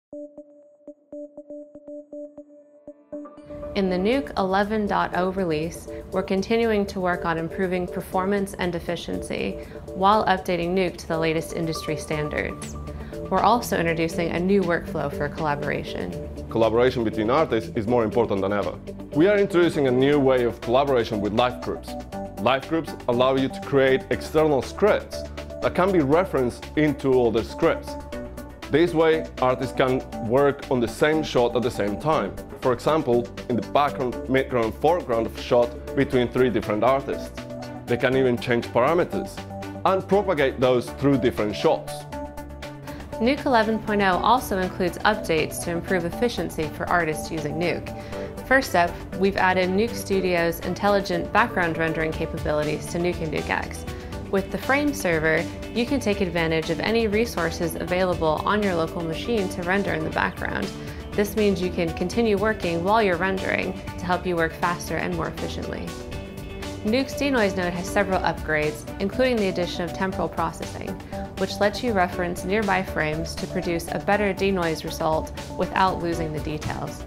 In the Nuke 11.0 release, we're continuing to work on improving performance and efficiency while updating Nuke to the latest industry standards. We're also introducing a new workflow for collaboration. Collaboration between artists is more important than ever. We are introducing a new way of collaboration with live groups. Live groups allow you to create external scripts that can be referenced into other scripts. This way, artists can work on the same shot at the same time. For example, in the background, midground, foreground of a shot between 3 different artists. They can even change parameters and propagate those through different shots. Nuke 11.0 also includes updates to improve efficiency for artists using Nuke. First up, we've added Nuke Studio's intelligent background rendering capabilities to Nuke and Nuke X. With the Frame server, you can take advantage of any resources available on your local machine to render in the background. This means you can continue working while you're rendering to help you work faster and more efficiently. Nuke's denoise node has several upgrades, including the addition of temporal processing, which lets you reference nearby frames to produce a better denoise result without losing the details.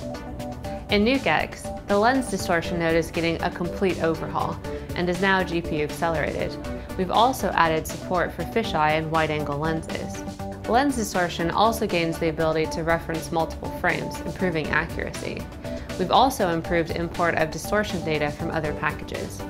In Nuke X, the lens distortion node is getting a complete overhaul and is now GPU accelerated. We've also added support for fisheye and wide-angle lenses. Lens distortion also gains the ability to reference multiple frames, improving accuracy. We've also improved import of distortion data from other packages.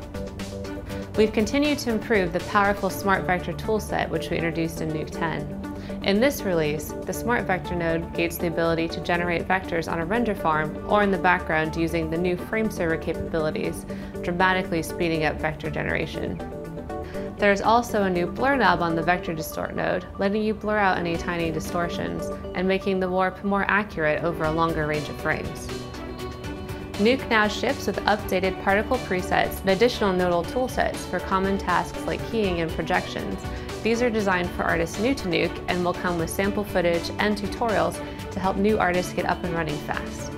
We've continued to improve the powerful Smart Vector toolset, which we introduced in Nuke 10. In this release, the Smart Vector node gains the ability to generate vectors on a render farm or in the background using the new Frame server capabilities, dramatically speeding up vector generation. There's also a new blur knob on the Vector Distort node, letting you blur out any tiny distortions and making the warp more accurate over a longer range of frames. Nuke now ships with updated particle presets and additional nodal toolsets for common tasks like keying and projections. These are designed for artists new to Nuke and will come with sample footage and tutorials to help new artists get up and running fast.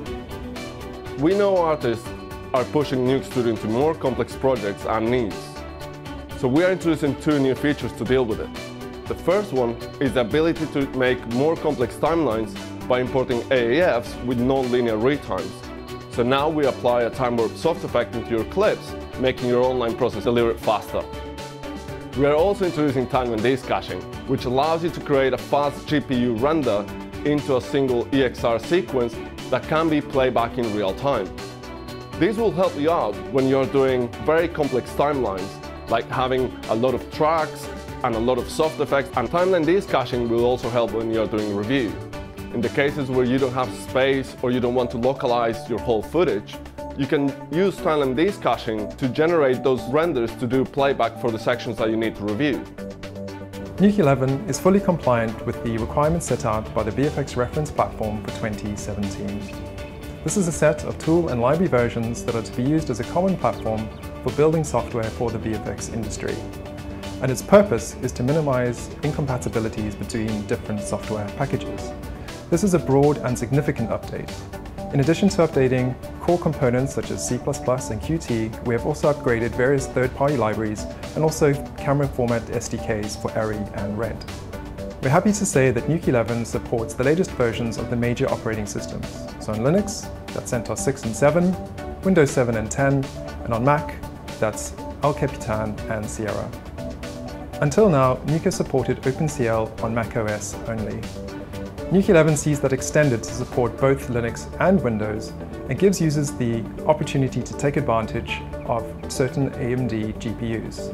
We know artists are pushing Nuke Studio into more complex projects and needs. So we are introducing 2 new features to deal with it. The first one is the ability to make more complex timelines by importing AAFs with non-linear retimes. So now we apply a time warp soft effect into your clips, making your online process deliver it faster. We are also introducing time and disk caching, which allows you to create a fast GPU render into a single EXR sequence that can be played back in real time. This will help you out when you're doing very complex timelines, like having a lot of tracks and a lot of soft effects, and timeline disk caching will also help when you're doing review. In the cases where you don't have space or you don't want to localize your whole footage, you can use timeline disk caching to generate those renders to do playback for the sections that you need to review. Nuke 11 is fully compliant with the requirements set out by the VFX reference platform for 2017. This is a set of tool and library versions that are to be used as a common platform for building software for the VFX industry. And its purpose is to minimize incompatibilities between different software packages. This is a broad and significant update. In addition to updating core components such as C++ and Qt, we have also upgraded various third-party libraries and also camera format SDKs for ARRI and RED. We're happy to say that Nuke 11 supports the latest versions of the major operating systems. So on Linux, that's CentOS 6 and 7, Windows 7 and 10, and on Mac, that's El Capitan and Sierra. Until now, Nuke has supported OpenCL on macOS only. Nuke 11 sees that extended to support both Linux and Windows and gives users the opportunity to take advantage of certain AMD GPUs.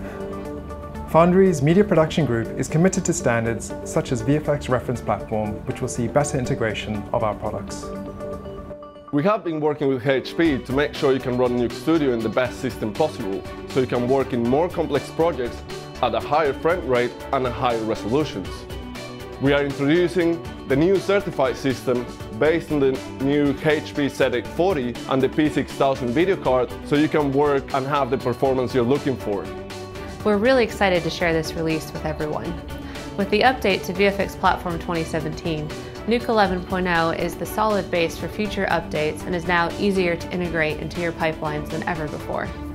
Foundry's Media Production Group is committed to standards such as VFX Reference Platform, which will see better integration of our products. We have been working with HP to make sure you can run Nuke Studio in the best system possible, so you can work in more complex projects at a higher frame rate and a higher resolutions. We are introducing the new certified system based on the new HP Z840 and the P6000 video card, so you can work and have the performance you're looking for. We're really excited to share this release with everyone. With the update to VFX Platform 2017, Nuke 11.0 is the solid base for future updates and is now easier to integrate into your pipelines than ever before.